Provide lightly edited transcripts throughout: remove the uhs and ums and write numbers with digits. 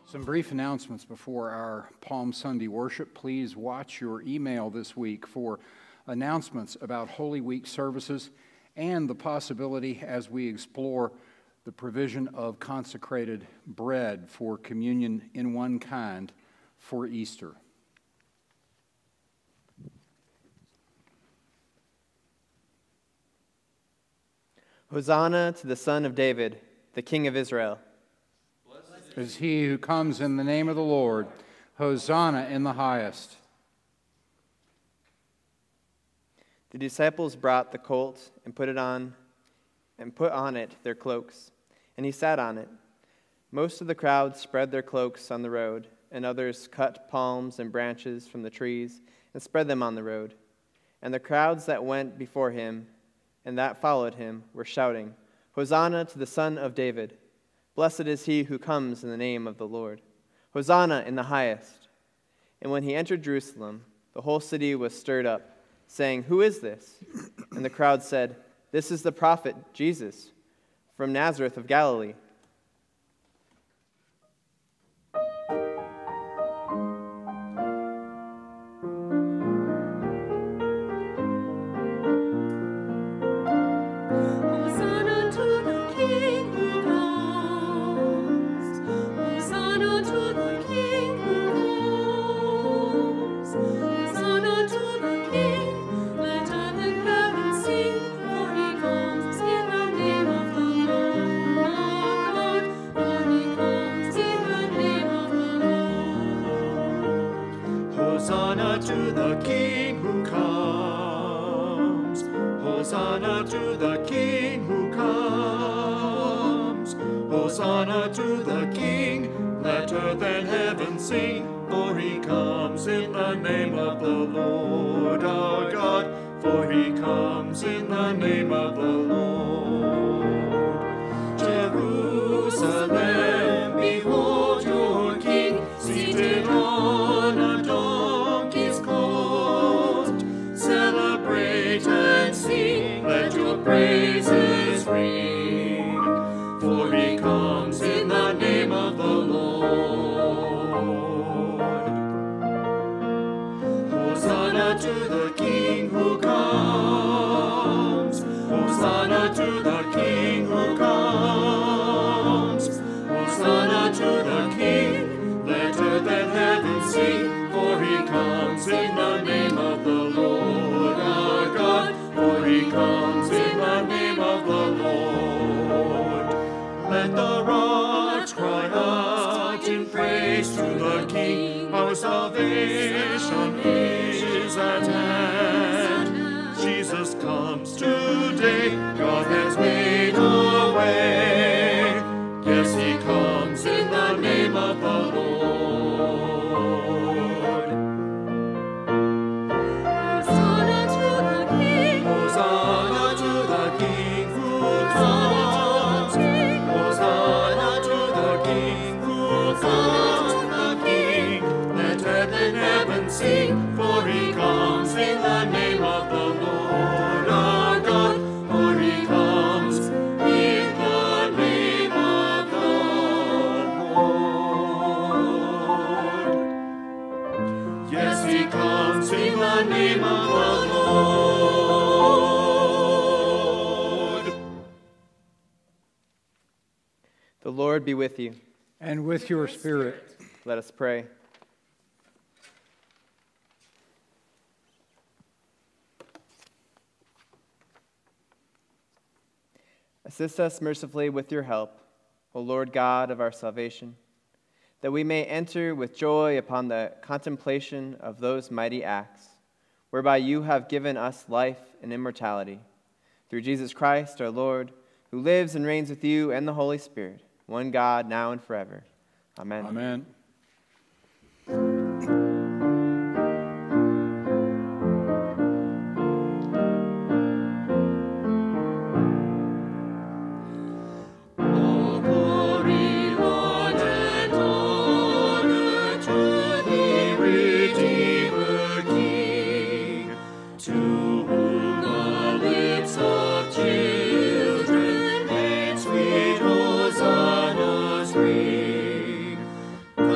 Some brief announcements before our Palm Sunday worship. Please watch your email this week for announcements about Holy Week services and the possibility as we explore the provision of consecrated bread for communion in one kind for Easter. Hosanna to the Son of David, the King of Israel. Is he who comes in the name of the Lord. Hosanna in the highest. The disciples brought the colt and put on it their cloaks, and he sat on it. Most of the crowd spread their cloaks on the road, and others cut palms and branches from the trees and spread them on the road. And the crowds that went before him and that followed him were shouting, Hosanna to the Son of David. Blessed is he who comes in the name of the Lord. Hosanna in the highest. And when he entered Jerusalem, the whole city was stirred up, saying, Who is this? And the crowd said, This is the prophet Jesus from Nazareth of Galilee. Hosanna to the King who comes. Hosanna to the King who comes. Hosanna to the King. Let earth and heaven sing, for he comes in the name of the Lord our God. For he comes in the name of the Lord. Jerusalem, behold your King, seated on a donkey's colt. Celebrate and sing, let your praises ring, for he comes in the name of the Lord. Hosanna to the King who comes. Hosanna to the King who comes. Hosanna to the King. Let earth and heaven sing, for he comes in the name of the Lord our God. For he comes in the name of the Lord. Let the rocks cry out in praise to the King. Our salvation is at hand. Jesus comes today. God has made a way. Yes, he comes in the name of the Lord. Hosanna to the King. Hosanna to the King who comes. Hosanna to the King who comes. The King. Let earth and heaven sing, for he comes in the name of the Lord our God. For he comes in the name of the Lord. Yes, he comes in the name of the Lord. The Lord be with you. And with your spirit. Let us pray. Assist us mercifully with your help, O Lord God of our salvation, that we may enter with joy upon the contemplation of those mighty acts, whereby you have given us life and immortality. Through Jesus Christ our Lord, who lives and reigns with you and the Holy Spirit, one God, now and forever. Amen. Amen. Children and sweet hosannas ring.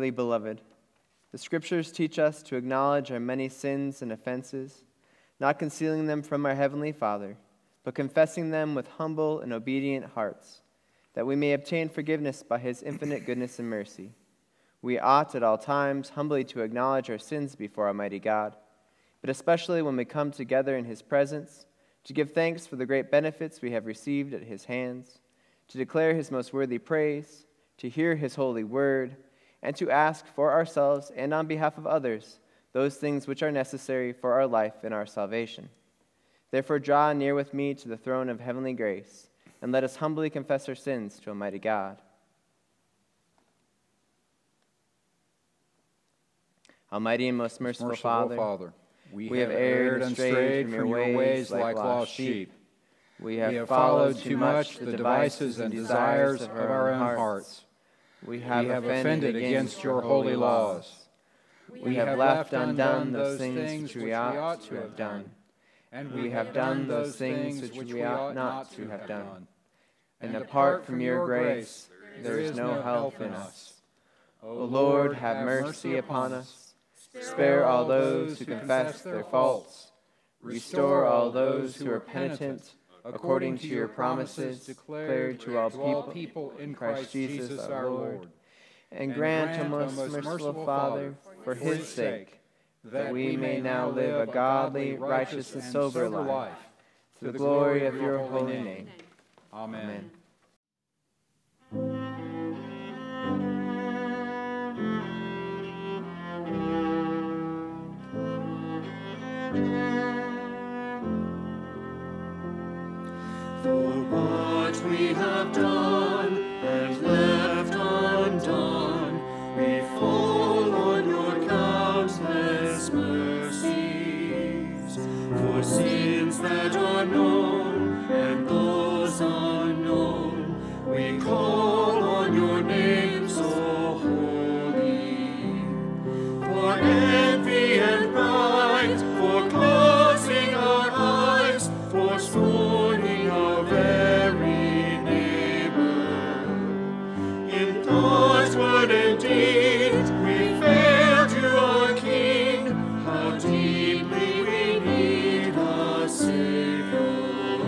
dearly beloved, the Scriptures teach us to acknowledge our many sins and offenses, not concealing them from our Heavenly Father, but confessing them with humble and obedient hearts, that we may obtain forgiveness by His infinite goodness and mercy. We ought at all times humbly to acknowledge our sins before Almighty God, but especially when we come together in His presence, to give thanks for the great benefits we have received at His hands, to declare His most worthy praise, to hear His holy word, and to ask for ourselves and on behalf of others those things which are necessary for our life and our salvation. Therefore draw near with me to the throne of heavenly grace, and let us humbly confess our sins to Almighty God. Almighty and most merciful Father, we have erred and strayed from your ways like lost sheep. We have followed too much the devices and desires of our own hearts. We have offended against your holy laws. We have left undone those things which we ought to have done. And we have done those things which we ought not to have done. And apart from your grace, there is no help in us. O Lord, have mercy upon us. Spare all those who confess their faults. Restore all those who are penitent, according to your promises declared to all people in Christ Jesus our Lord. And grant, O most merciful Father, for His sake, that we may now live a godly, righteous, and sober life, to the glory of your holy name. Amen. For what we have done and left undone, we fall on your countless mercies. For sins that are known and those unknown, we call on your name so holy. For envy and pride, for closing our eyes, for scorning our very neighbor. In thought, word, and deed, we failed you, our King. How deeply we need a Savior.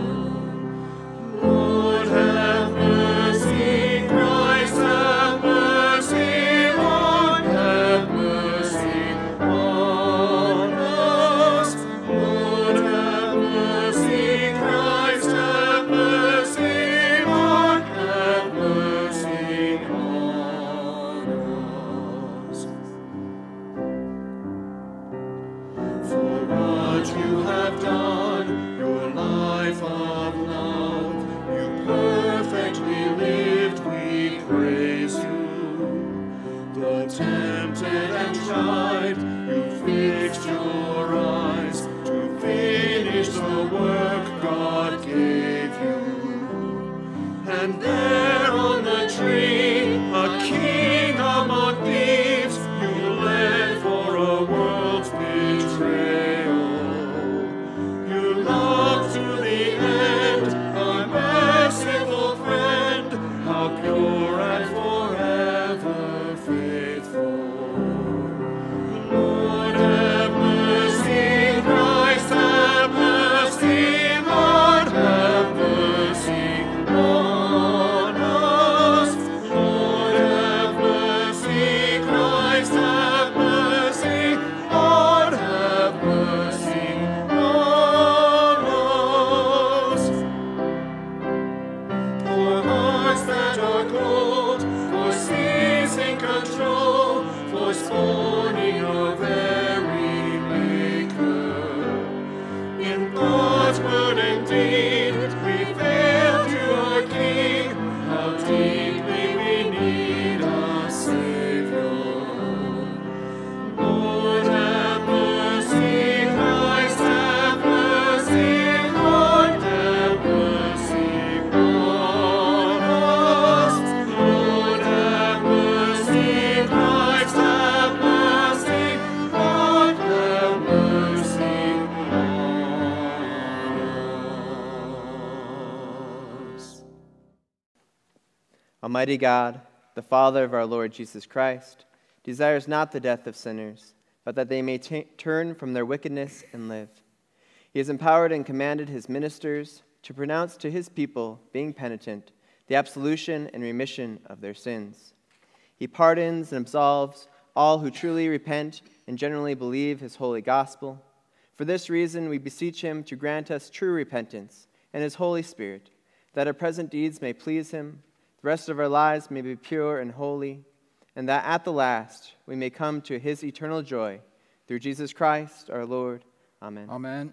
Lord, have mercy. Christ, have mercy. Lord, have mercy on us. Lord, have mercy. Christ, have mercy. Lord, have mercy on us. For what you have done, your life of love, you perfectly lived, we praise you. Though tempted and tried, you fixed your eyes to finish the work God gave you. And there on the tree, a king among thieves, you led for a world's betrayal. You loved to the end, a merciful friend, how pure and forever faithful. Lord, have mercy. Christ, have mercy. Lord, have mercy on us. Lord, have mercy. Christ, have mercy. Lord, have mercy on us. For hearts that are cold, for seizing control, for scorning our very Maker. In thought, word, and deed, we failed you, our King. How deeply we need a Savior. Lord, have mercy. Christ, have mercy. Lord, have mercy on us. Lord, have mercy. Christ, have mercy. Lord, have mercy on us. Almighty God, the Father of our Lord Jesus Christ, desires not the death of sinners, but that they may turn from their wickedness and live. He has empowered and commanded his ministers to pronounce to his people, being penitent, the absolution and remission of their sins. He pardons and absolves all who truly repent and generally believe his holy gospel. For this reason, we beseech him to grant us true repentance and his Holy Spirit, that our present deeds may please him, the rest of our lives may be pure and holy, and that at the last we may come to his eternal joy, through Jesus Christ our Lord. Amen. Amen.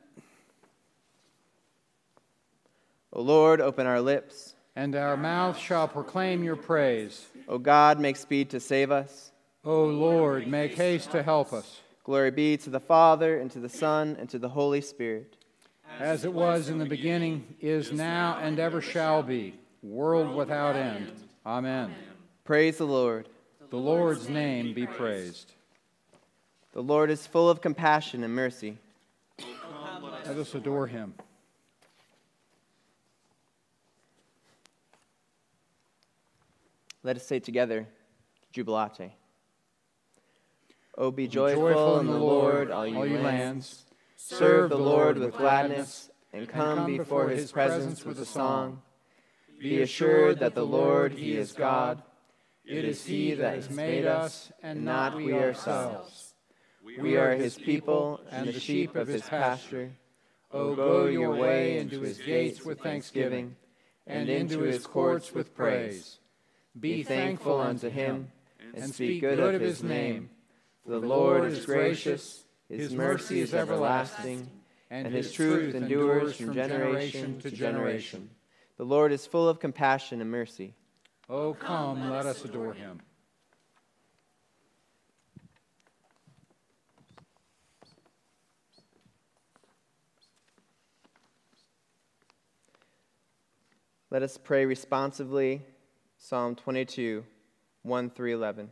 O Lord, open our lips, And our mouth shall proclaim your praise. O God, make speed to save us. O Lord, make haste to help us. Glory be to the Father, and to the Son, and to the Holy Spirit. As it was in the beginning, is now, and ever shall be, world without end. Amen. Praise the Lord. The Lord's name be praised. The Lord is full of compassion and mercy. Let us adore him. Let us say together, Jubilate. O be joyful in the Lord, all you lands. Serve the Lord with gladness, and come before his presence with a song. Be assured that the Lord, he is God. It is he that has made us, and not we ourselves. We are his people and the sheep of his pasture. O go your way into his gates with thanksgiving, and into his courts with praise. Be thankful unto him, and speak good of his name. The Lord is gracious, his mercy is everlasting, and his truth endures from generation to generation. The Lord is full of compassion and mercy. Oh, come, let us adore him. Let us pray responsively. Psalm 22, 1 through 11.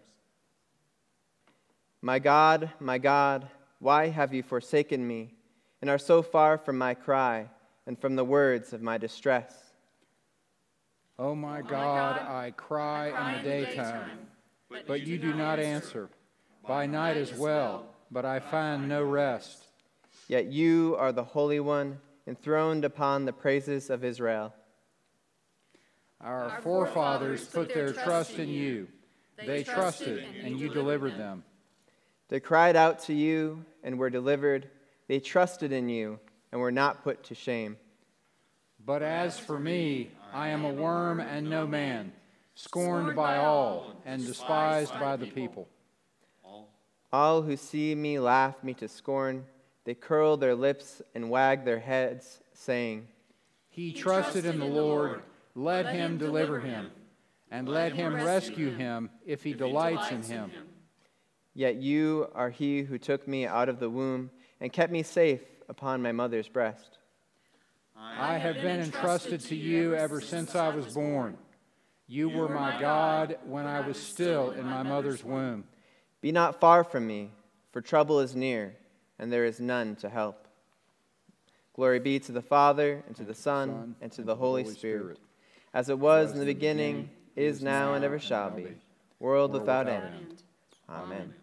My God, why have you forsaken me, and are so far from my cry, and from the words of my distress? O my God, I cry in the daytime, but you do not answer. By night as well, but I find no rest. Yet you are the Holy One, enthroned upon the praises of Israel. Our forefathers put their trust in you. They trusted, and you delivered them. They cried out to you and were delivered. They trusted in you and were not put to shame. But as for me, I am a worm and no man, scorned by all and despised by the people. All who see me laugh me to scorn. They curl their lips and wag their heads, saying, He trusted in the Lord. Let him deliver him, and let him rescue him if he delights in him. Yet you are he who took me out of the womb and kept me safe upon my mother's breast. I have been entrusted to you ever since I was born. You were my God when I was still in my mother's womb. Be not far from me, for trouble is near, and there is none to help. Glory be to the Father, and to the Son, and to the Holy Spirit. As it was in the beginning, is now, and ever shall be, world without end. Amen.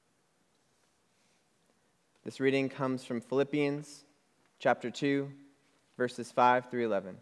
This reading comes from Philippians chapter 2, verses 5 through 11.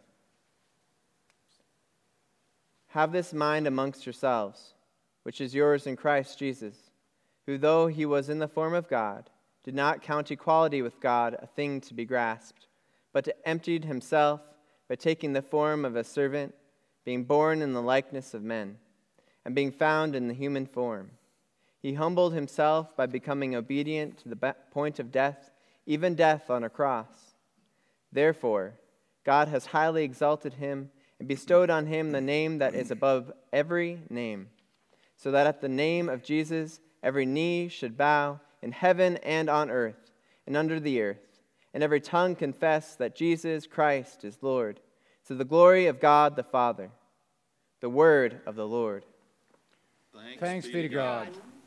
Have this mind amongst yourselves, which is yours in Christ Jesus, who, though he was in the form of God, did not count equality with God a thing to be grasped, but emptied himself by taking the form of a servant, being born in the likeness of men, and being found in the human form. He humbled himself by becoming obedient to the point of death, even death on a cross. Therefore, God has highly exalted him and bestowed on him the name that is above every name, so that at the name of Jesus every knee should bow in heaven and on earth and under the earth, and every tongue confess that Jesus Christ is Lord, to the glory of God the Father. The word of the Lord. Thanks be to God.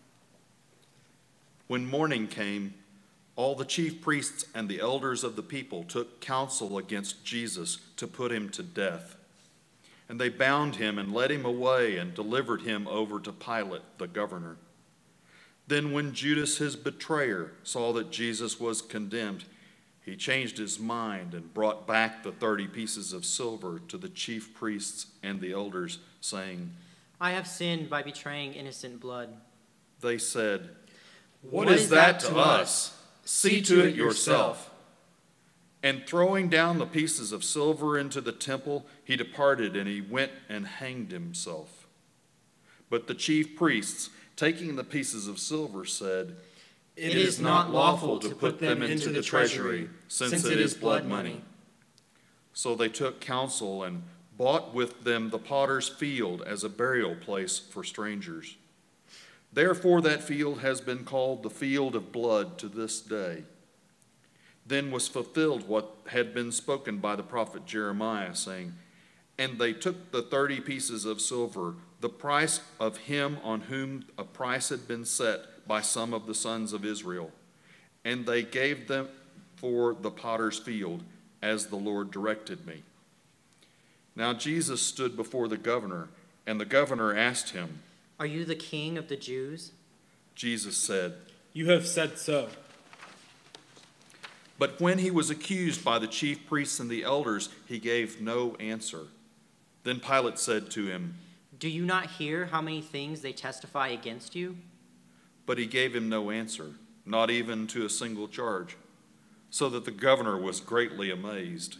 When morning came, all the chief priests and the elders of the people took counsel against Jesus to put him to death. And they bound him and led him away and delivered him over to Pilate, the governor. Then when Judas, his betrayer, saw that Jesus was condemned, he changed his mind and brought back the 30 pieces of silver to the chief priests and the elders, saying, I have sinned by betraying innocent blood. They said, What is that to us? See to it yourself. And throwing down the pieces of silver into the temple, he departed, and he went and hanged himself. But the chief priests, taking the pieces of silver, said, It is not lawful to put them into the treasury, since it is blood money. So they took counsel and bought with them the potter's field as a burial place for strangers. Therefore that field has been called the field of blood to this day. Then was fulfilled what had been spoken by the prophet Jeremiah, saying, And they took the 30 pieces of silver, the price of him on whom a price had been set by some of the sons of Israel, and they gave them for the potter's field, as the Lord directed me. Now Jesus stood before the governor, and the governor asked him, Are you the king of the Jews? Jesus said, You have said so. But when he was accused by the chief priests and the elders, he gave no answer. Then Pilate said to him, Do you not hear how many things they testify against you? But he gave him no answer, not even to a single charge, so that the governor was greatly amazed.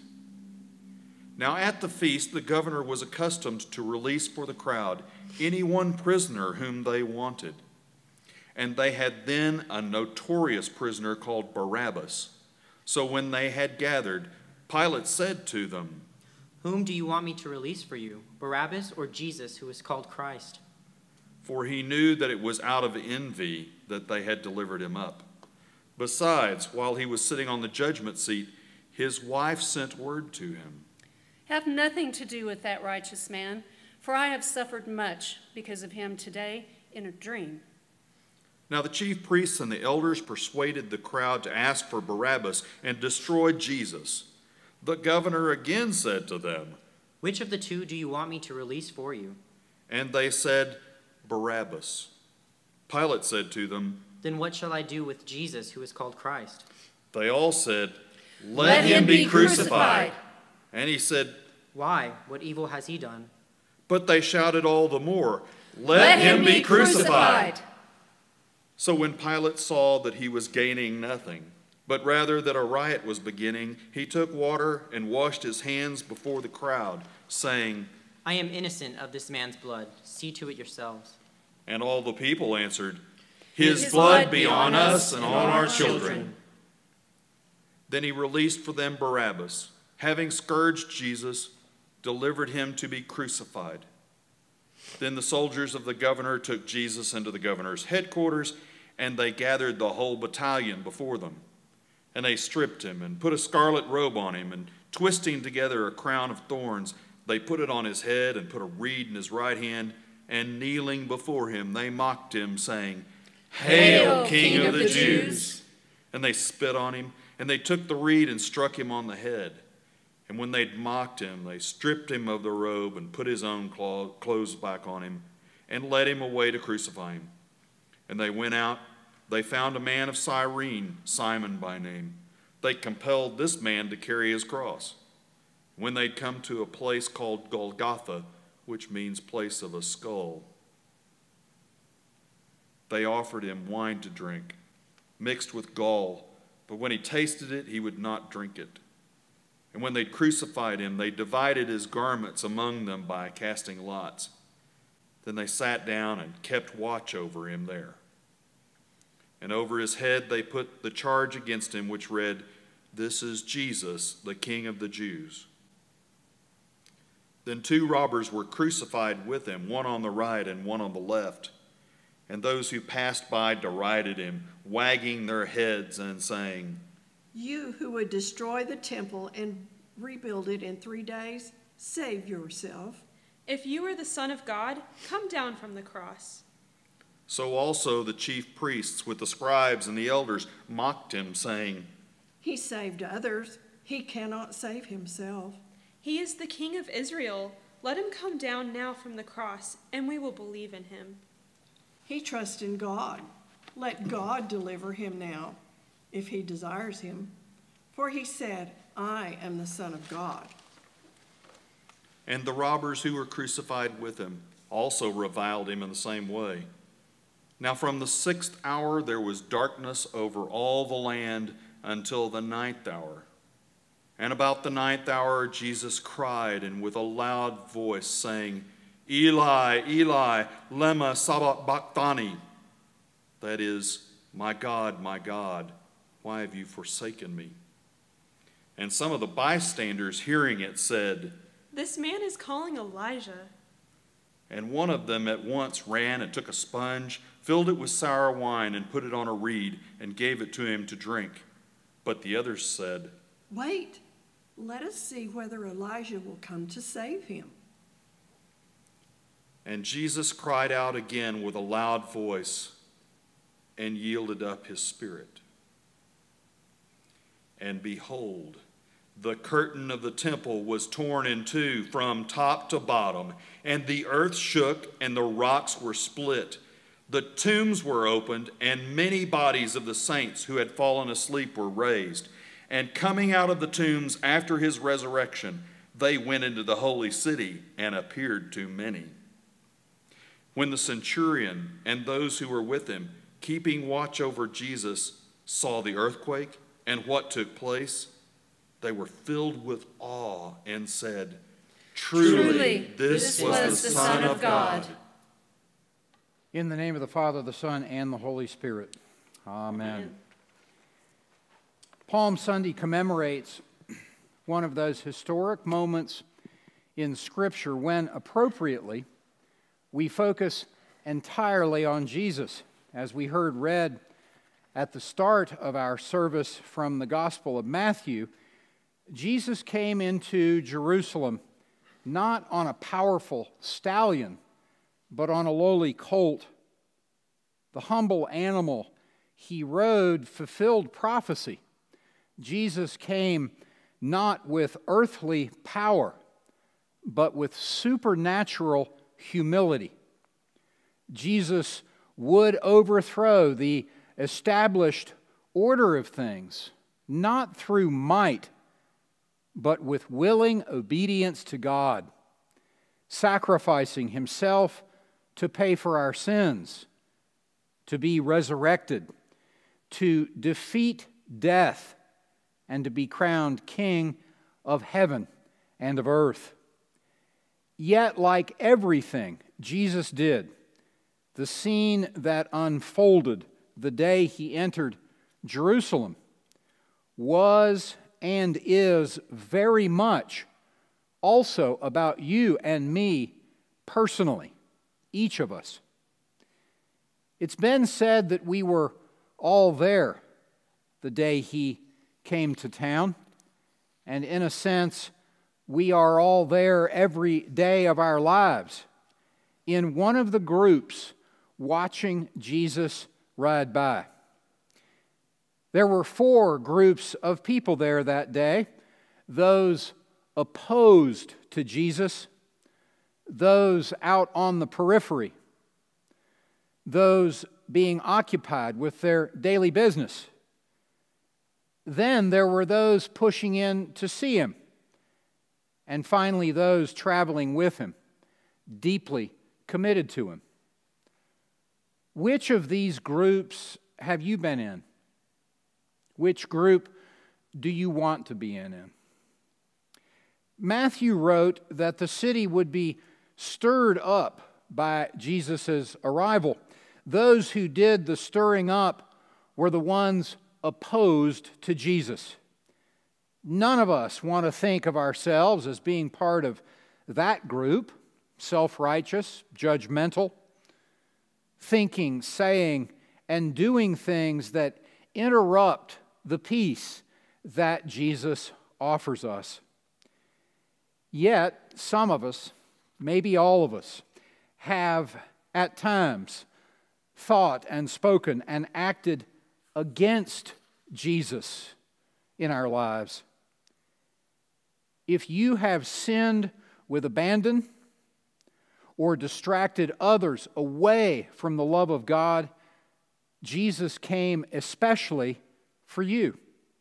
Now at the feast, the governor was accustomed to release for the crowd any one prisoner whom they wanted. And they had then a notorious prisoner called Barabbas. So when they had gathered, Pilate said to them, Whom do you want me to release for you, Barabbas or Jesus, who is called Christ? For he knew that it was out of envy that they had delivered him up. Besides, while he was sitting on the judgment seat, his wife sent word to him, Have nothing to do with that righteous man, for I have suffered much because of him today in a dream. Now the chief priests and the elders persuaded the crowd to ask for Barabbas and destroyed Jesus. The governor again said to them, Which of the two do you want me to release for you? And they said, Barabbas. Pilate said to them, Then what shall I do with Jesus, who is called Christ? They all said, Let him be crucified. And he said, Why? What evil has he done? But they shouted all the more, Let him be crucified. So when Pilate saw that he was gaining nothing, but rather that a riot was beginning, he took water and washed his hands before the crowd, saying, I am innocent of this man's blood. See to it yourselves. And all the people answered, His blood be on us and on our children. Then he released for them Barabbas, having scourged Jesus, delivered him to be crucified. Then the soldiers of the governor took Jesus into the governor's headquarters, and they gathered the whole battalion before them. And they stripped him and put a scarlet robe on him, and twisting together a crown of thorns, they put it on his head and put a reed in his right hand, and kneeling before him, they mocked him, saying, Hail, King of the Jews! And they spit on him, and they took the reed and struck him on the head. And when they'd mocked him, they stripped him of the robe and put his own clothes back on him and led him away to crucify him. And they went out. They found a man of Cyrene, Simon by name. They compelled this man to carry his cross. When they'd come to a place called Golgotha, which means place of a skull, they offered him wine to drink, mixed with gall, but when he tasted it, he would not drink it. And when they'd crucified him, they divided his garments among them by casting lots. Then they sat down and kept watch over him there. And over his head they put the charge against him, which read, This is Jesus, the King of the Jews. Then 2 robbers were crucified with him, one on the right and one on the left. And those who passed by derided him, wagging their heads and saying, You who would destroy the temple and rebuild it in 3 days, save yourself. If you are the Son of God, come down from the cross. So also the chief priests with the scribes and the elders mocked him, saying, He saved others. He cannot save himself. He is the King of Israel. Let him come down now from the cross, and we will believe in him. He trusts in God. Let God deliver him now, if he desires him. For he said, I am the Son of God. And the robbers who were crucified with him also reviled him in the same way. Now from the 6th hour there was darkness over all the land until the 9th hour. And about the 9th hour Jesus cried, and with a loud voice saying, Eli, Eli, lema sabachthani. That is, my God, why have you forsaken me? And some of the bystanders hearing it said, This man is calling Elijah. And one of them at once ran and took a sponge, filled it with sour wine, and put it on a reed, and gave it to him to drink. But the others said, Wait, let us see whether Elijah will come to save him. And Jesus cried out again with a loud voice, and yielded up his spirit. And behold, the curtain of the temple was torn in two from top to bottom, and the earth shook, and the rocks were split. The tombs were opened, and many bodies of the saints who had fallen asleep were raised. And coming out of the tombs after his resurrection, they went into the holy city and appeared to many. When the centurion and those who were with him, keeping watch over Jesus, saw the earthquake and what took place, they were filled with awe and said, Truly, this was the Son of God. In the name of the Father, the Son, and the Holy Spirit. Amen. Palm Sunday commemorates one of those historic moments in Scripture when, appropriately, we focus entirely on Jesus. As we heard read at the start of our service from the Gospel of Matthew, Jesus came into Jerusalem not on a powerful stallion, but on a lowly colt. The humble animal he rode fulfilled prophecy. Jesus came not with earthly power, but with supernatural humility. Jesus would overthrow the established order of things, not through might, but with willing obedience to God, sacrificing himself to pay for our sins, to be resurrected, to defeat death, and to be crowned King of heaven and of earth. Yet, like everything Jesus did, the scene that unfolded the day he entered Jerusalem was and is very much also about you and me personally, each of us. It's been said that we were all there the day he came to town, and in a sense, we are all there every day of our lives in one of the groups watching Jesus ride by. There were 4 groups of people there that day: those opposed to Jesus, those out on the periphery, those being occupied with their daily business. Then there were those pushing in to see him, and finally those traveling with him, deeply committed to him. Which of these groups have you been in? Which group do you want to be in? Matthew wrote that the city would be stirred up by Jesus' arrival. Those who did the stirring up were the ones opposed to Jesus. None of us want to think of ourselves as being part of that group, self-righteous, judgmental, thinking, saying, and doing things that interrupt the peace that Jesus offers us. Yet, some of us, maybe all of us, have at times thought and spoken and acted against Jesus in our lives. If you have sinned with abandon or distracted others away from the love of God, Jesus came especially for you.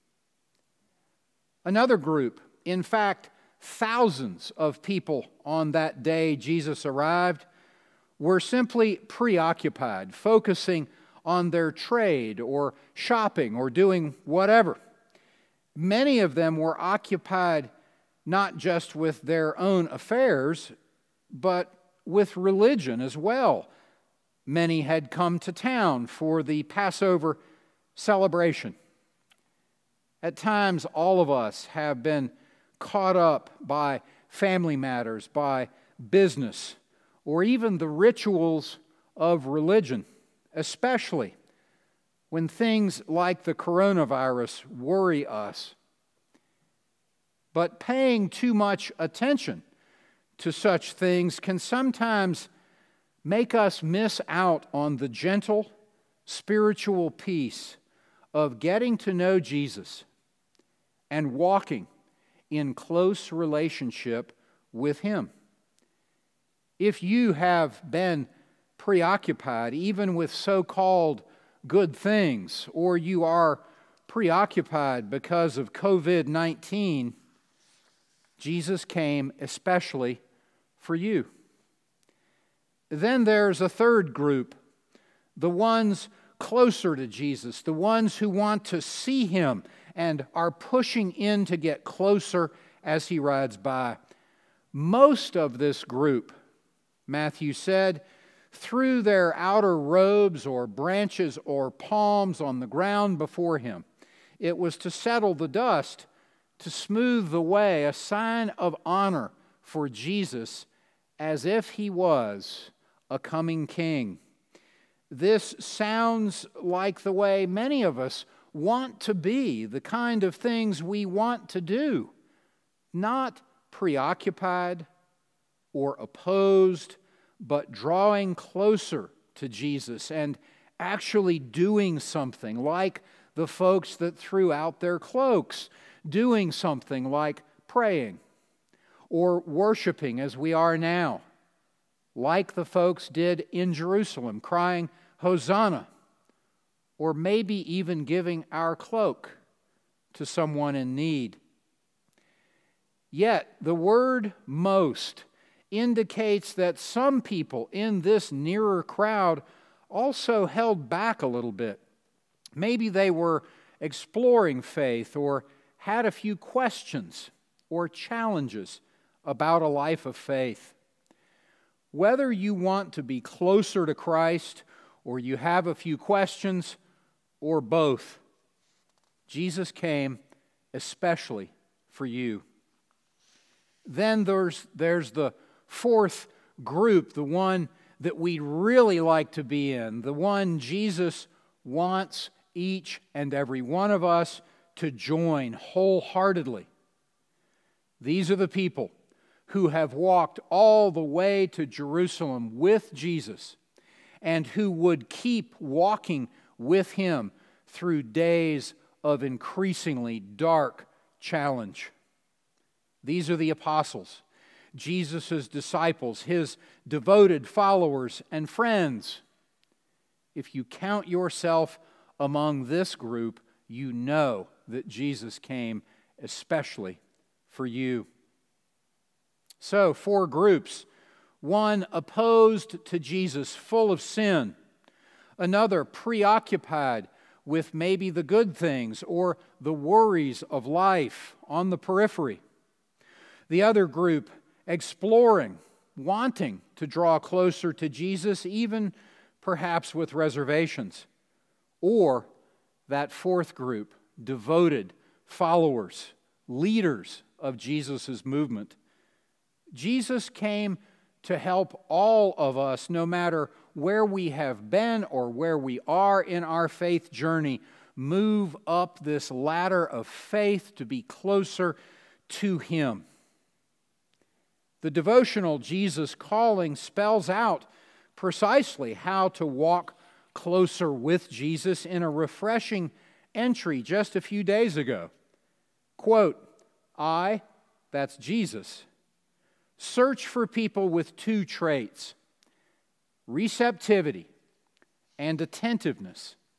Another group, in fact, thousands of people on that day Jesus arrived, were simply preoccupied, focusing on their trade or shopping or doing whatever. Many of them were occupied not just with their own affairs, but with religion as well. Many had come to town for the Passover celebration. At times, all of us have been caught up by family matters, by business, or even the rituals of religion, especially when things like the coronavirus worry us. But paying too much attention to such things can sometimes make us miss out on the gentle, spiritual peace of getting to know Jesus and walking in close relationship with Him. If you have been preoccupied, even with so-called good things, or you are preoccupied because of COVID-19, Jesus came especially for you. Then there's a third group, the ones closer to Jesus, the ones who want to see Him and are pushing in to get closer as He rides by. Most of this group, Matthew said, threw their outer robes or branches or palms on the ground before Him. It was to settle the dust, to smooth the way, a sign of honor for Jesus as if He was a coming king. This sounds like the way many of us want to be, the kind of things we want to do, not preoccupied or opposed, but drawing closer to Jesus and actually doing something, like the folks that threw out their cloaks, doing something like praying or worshiping as we are now, like the folks did in Jerusalem, crying, Hosanna, or maybe even giving our cloak to someone in need. Yet, the word most indicates that some people in this nearer crowd also held back a little bit. Maybe they were exploring faith or had a few questions or challenges about a life of faith. Whether you want to be closer to Christ or you have a few questions or both, Jesus came especially for you. Then there's the fourth group, the one that we'd really like to be in, the one Jesus wants each and every one of us to join wholeheartedly. These are the people who have walked all the way to Jerusalem with Jesus and who would keep walking with Him through days of increasingly dark challenge. These are the apostles, Jesus' disciples, His devoted followers and friends. If you count yourself among this group, you know that Jesus came especially for you. So, 4 groups. One opposed to Jesus, full of sin. Another preoccupied with maybe the good things or the worries of life on the periphery. The other group exploring, wanting to draw closer to Jesus, even perhaps with reservations. Or that fourth group, devoted followers, leaders of Jesus' movement. Jesus came to help all of us, no matter where we have been or where we are in our faith journey, move up this ladder of faith to be closer to Him. The devotional Jesus Calling spells out precisely how to walk closer with Jesus in a refreshing entry just a few days ago. Quote, I, that's Jesus, search for people with 2 traits, receptivity and attentiveness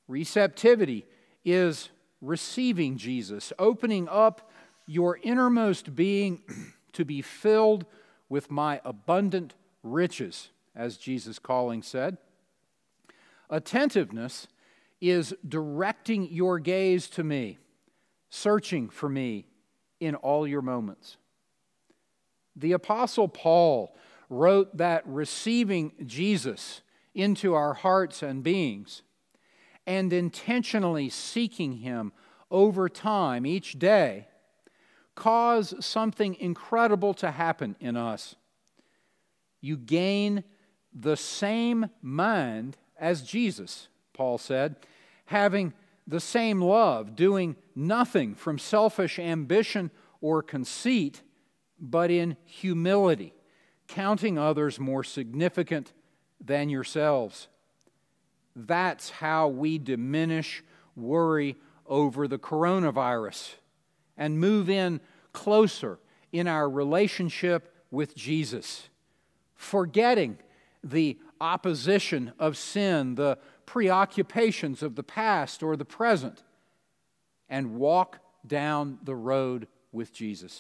Receptivity is receiving Jesus, opening up your innermost being to be filled with my abundant riches, as Jesus' calling said. Attentiveness is directing your gaze to me, searching for me in all your moments. The Apostle Paul wrote that receiving Jesus into our hearts and beings and intentionally seeking Him over time each day cause something incredible to happen in us. You gain the same mind as Jesus, Paul said, having the same love, doing nothing from selfish ambition or conceit, but in humility, counting others more significant than yourselves. That's how we diminish worry over the coronavirus and move in closer in our relationship with Jesus, forgetting the opposition of sin, the preoccupations of the past or the present, and walk down the road with Jesus.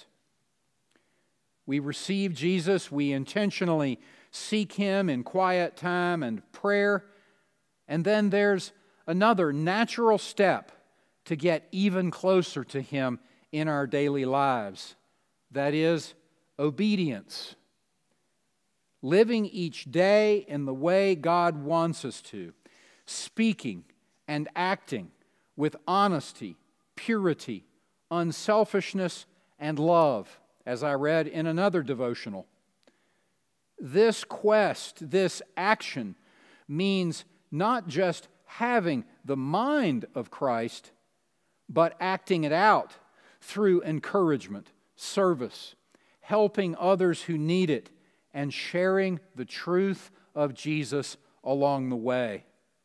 We receive Jesus, we intentionally seek Him in quiet time and prayer, and then there's another natural step to get even closer to Him in our daily lives. That is obedience. Living each day in the way God wants us to, speaking and acting with honesty, purity, unselfishness, and love, as I read in another devotional. This quest, this action, means not just having the mind of Christ, but acting it out through encouragement, service, helping others who need it, and sharing the truth of Jesus along the way.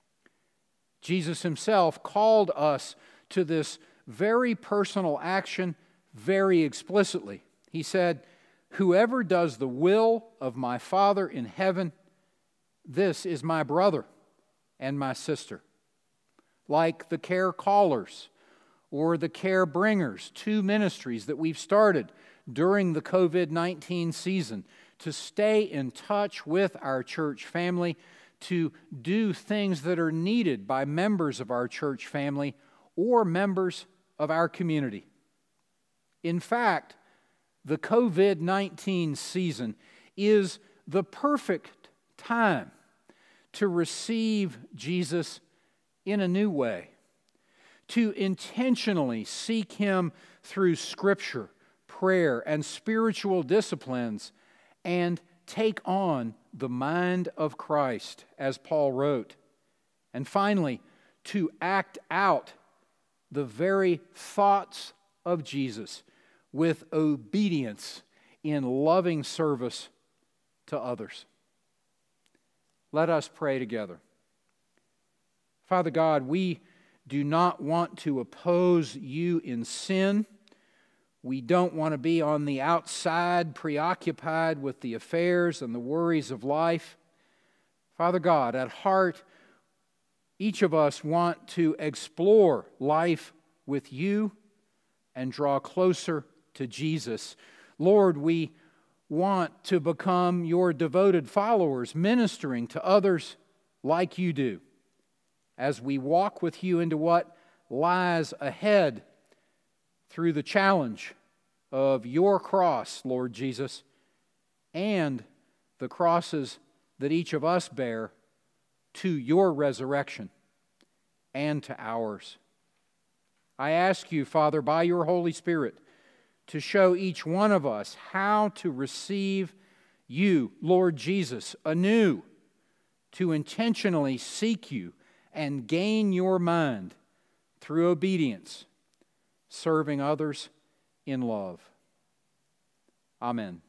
Jesus Himself called us to this very personal action very explicitly. He said, "Whoever does the will of my Father in heaven, this is my brother and my sister." Like the Care Callers or the Care Bringers, two ministries that we've started during the COVID-19 season to stay in touch with our church family, to do things that are needed by members of our church family or members of our community. In fact, the COVID-19 season is the perfect time to receive Jesus in a new way, to intentionally seek Him through Scripture, prayer, and spiritual disciplines, and take on the mind of Christ, as Paul wrote. And finally, to act out the very thoughts of Jesus with obedience in loving service to others. Let us pray together. Father God, we do not want to oppose You in sin. We don't want to be on the outside, preoccupied with the affairs and the worries of life. Father God, at heart, each of us want to explore life with You and draw closer to Jesus. Lord, we want to become Your devoted followers, ministering to others like You do, as we walk with You into what lies ahead through the challenge of Your cross, Lord Jesus, and the crosses that each of us bear to Your resurrection and to ours. I ask You, Father, by Your Holy Spirit, to show each one of us how to receive You, Lord Jesus, anew, to intentionally seek You and gain Your mind through obedience, serving others in love. Amen.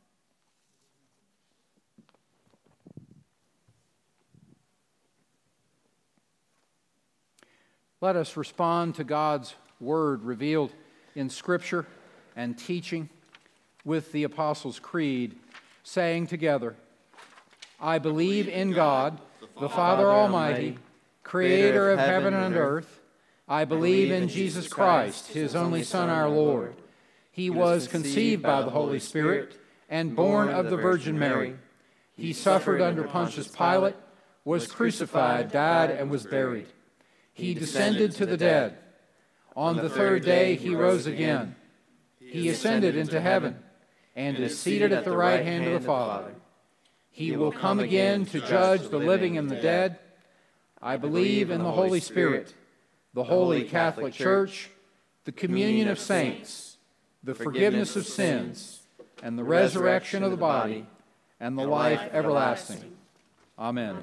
Let us respond to God's Word revealed in Scripture and teaching with the Apostles' Creed, saying together, I believe in God, the Father Almighty, creator of heaven and earth. I believe in Jesus Christ, his only Son, our Lord. He was conceived by the Holy Spirit and born of the Virgin Mary. He suffered under Pontius Pilate, was crucified, died, and was buried. He descended to the dead. On the third day he rose again. He ascended into heaven and is seated at the right hand of the Father. He will come again to judge the living and the dead. I believe in the Holy Spirit, the Holy Catholic Church, the communion of saints, the forgiveness of sins, and the resurrection of the body, and the life everlasting. Amen.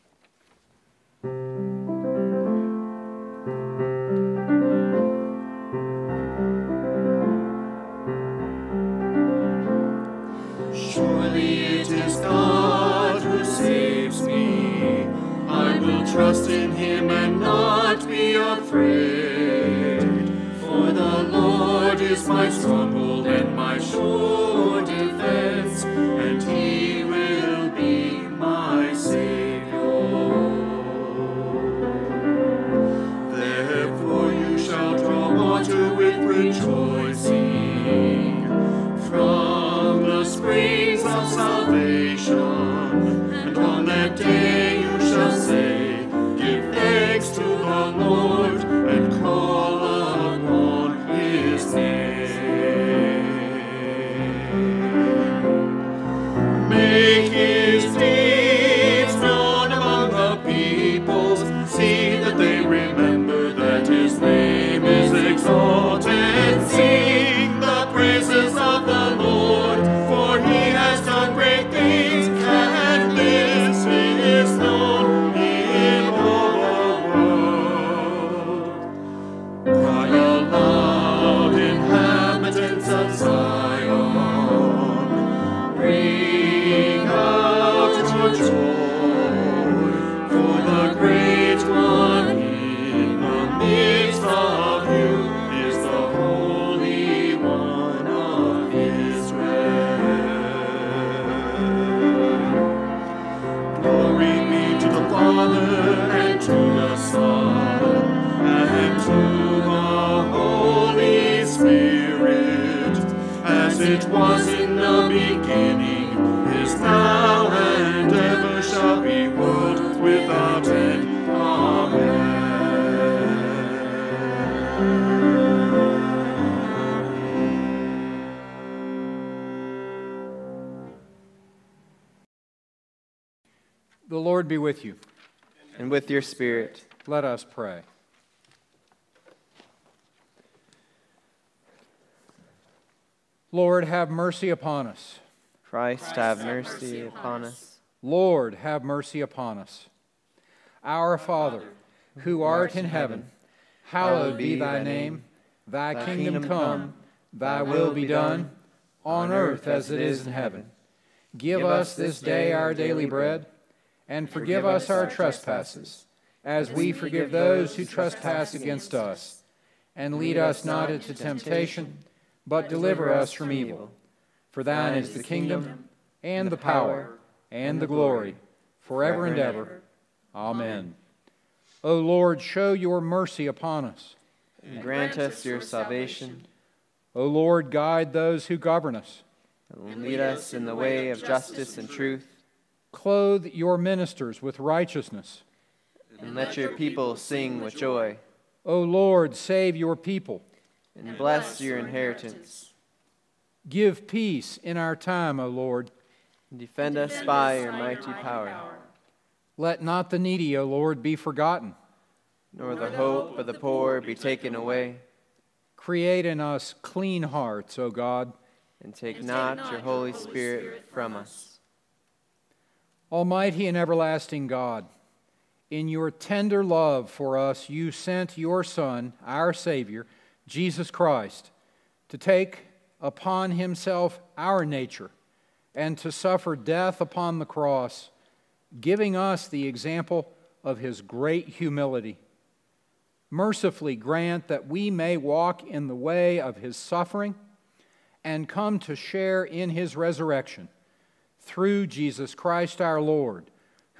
Surely it is God who saves me. I will trust in him and not be afraid. For the Lord is my stronghold and my sure defense, and he will be my Savior. Therefore you shall draw water with rejoicing from the springs of salvation, and on that day you shall say, give thanks to the Lord, and call upon his name. Make his deeds known among the peoples, see that they remember that his name is exalted. Sing the praises of the Lord, for he has done great things, and this is known in all the world. Cry aloud, inhabitants of Zion, ring out your joy, for the great one in the midst of you is the Holy One of Israel. Glory be to the Father, and to the Son, and to the Holy Spirit, as it was in the beginning, is now, and ever shall be, world without end. Amen. The Lord be with you. And with your spirit. Let us pray. Lord, have mercy upon us. Christ, have mercy upon us. Lord, have mercy upon us. Our Father, who art in heaven, hallowed be thy name. Thy kingdom come, thy will be done, on earth as it is in heaven. Give us this day our daily bread, and forgive us our trespasses, as we forgive those who trespass against us. And lead us not into temptation, but deliver us from evil. For thine is the kingdom, and the power, and the glory, forever and ever. Amen. O Lord, show your mercy upon us. And grant us your salvation. O Lord, guide those who govern us. And lead us in the way of justice and truth. Clothe your ministers with righteousness. And let your people sing with joy. O Lord, save your people. And bless your inheritance. Give peace in our time, O Lord. And defend us by your mighty power. Let not the needy, O Lord, be forgotten. Nor the hope of the poor be taken away. Create in us clean hearts, O God. And take not your Holy Spirit from us. Almighty and everlasting God, in your tender love for us, you sent your Son, our Savior, Jesus Christ, to take upon himself our nature and to suffer death upon the cross, giving us the example of his great humility. Mercifully grant that we may walk in the way of his suffering and come to share in his resurrection, through Jesus Christ our Lord,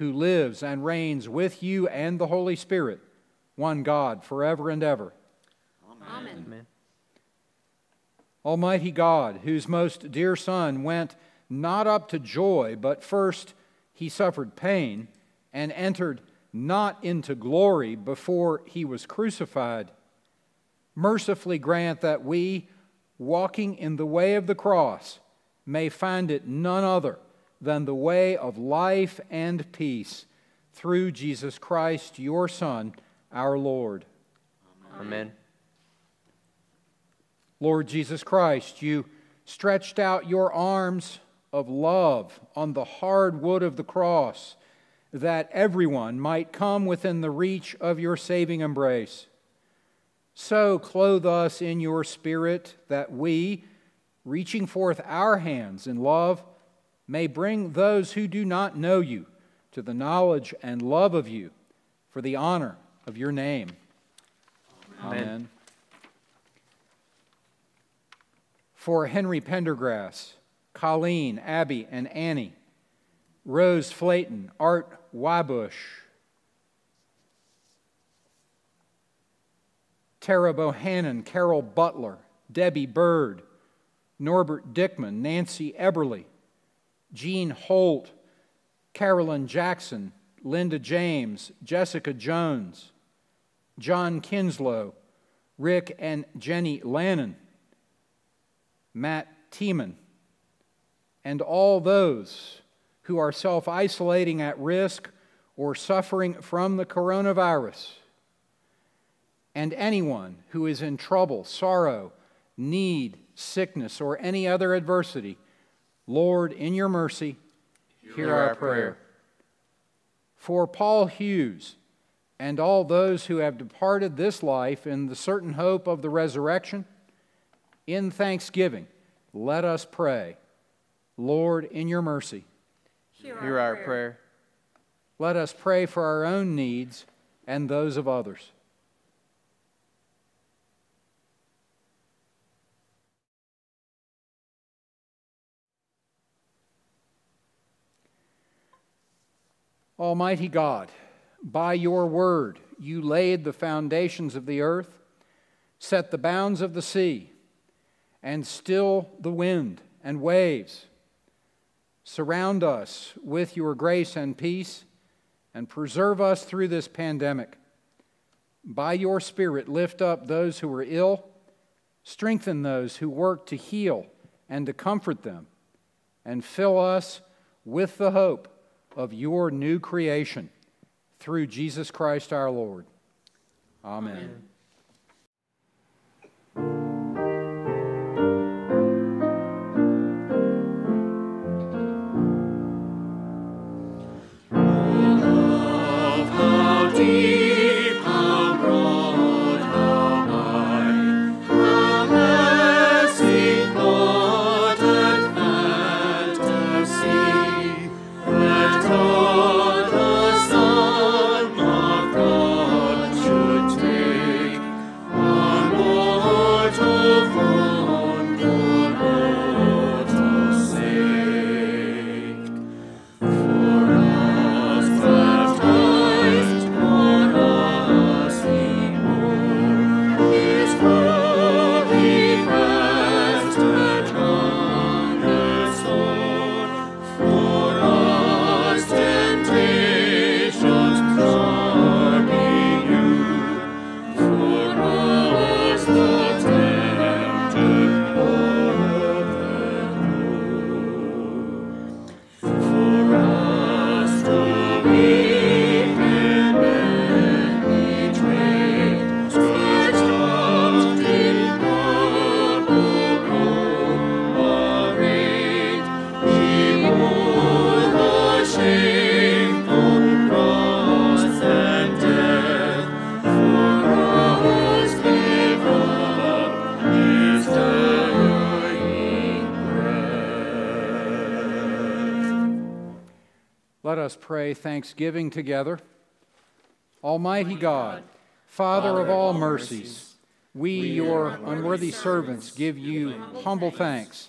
who lives and reigns with you and the Holy Spirit, one God, forever and ever. Amen. Amen. Almighty God, whose most dear Son went not up to joy, but first he suffered pain and entered not into glory before he was crucified, mercifully grant that we, walking in the way of the cross, may find it none other than the way of life and peace, through Jesus Christ, your Son, our Lord. Amen. Lord Jesus Christ, you stretched out your arms of love on the hard wood of the cross, that everyone might come within the reach of your saving embrace. So clothe us in your Spirit, that we, reaching forth our hands in love, may bring those who do not know you to the knowledge and love of you, for the honor of your name. Amen. Amen. For Henry Pendergrass, Colleen, Abby, and Annie, Rose Flayton, Art Wybush, Tara Bohannon, Carol Butler, Debbie Bird, Norbert Dickman, Nancy Eberly, Jean Holt, Carolyn Jackson, Linda James, Jessica Jones, John Kinslow, Rick and Jenny Lannon, Matt Tiemann, and all those who are self-isolating at risk or suffering from the coronavirus, and anyone who is in trouble, sorrow, need, sickness, or any other adversity, Lord, in your mercy, hear our prayer. For Paul Hughes and all those who have departed this life in the certain hope of the resurrection, in thanksgiving, let us pray. Lord, in your mercy, Hear our prayer. let us pray for our own needs and those of others. Almighty God, by your word you laid the foundations of the earth, set the bounds of the sea, and still the wind and waves. Surround us with your grace and peace, and preserve us through this pandemic. By your Spirit, lift up those who are ill, strengthen those who work to heal and to comfort them, and fill us with the hope of your new creation, through Jesus Christ our Lord. Amen. Amen. Let us pray thanksgiving together. Almighty God, Father of all mercies, we, your unworthy servants, give you humble thanks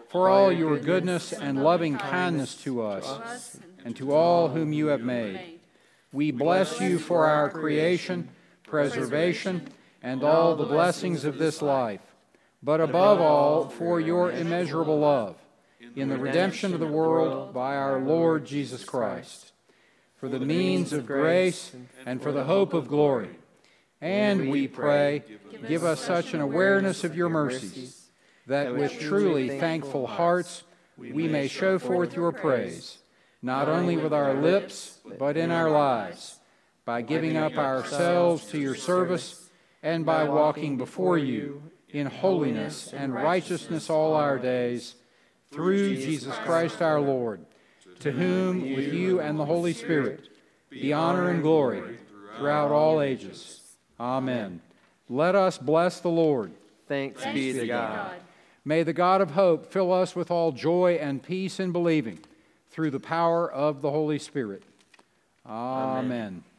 for all your goodness and loving kindness to us and to all whom you have made. We bless you for our creation, preservation, and all the blessings of this life, but above all for your immeasurable love in the redemption of the world by our Lord Jesus Christ, for the means of grace and for the hope of glory. And we pray, give us such an awareness of your mercies that with truly thankful hearts we may show forth your praise, not only with our lips, but in our lives, by giving up ourselves to your service and by walking before you in holiness and righteousness all our days, through Jesus Christ our Lord, to whom, with you and the Holy Spirit, be honor and glory throughout all ages. Amen. Let us bless the Lord. Thanks be to God. May the God of hope fill us with all joy and peace in believing, through the power of the Holy Spirit. Amen.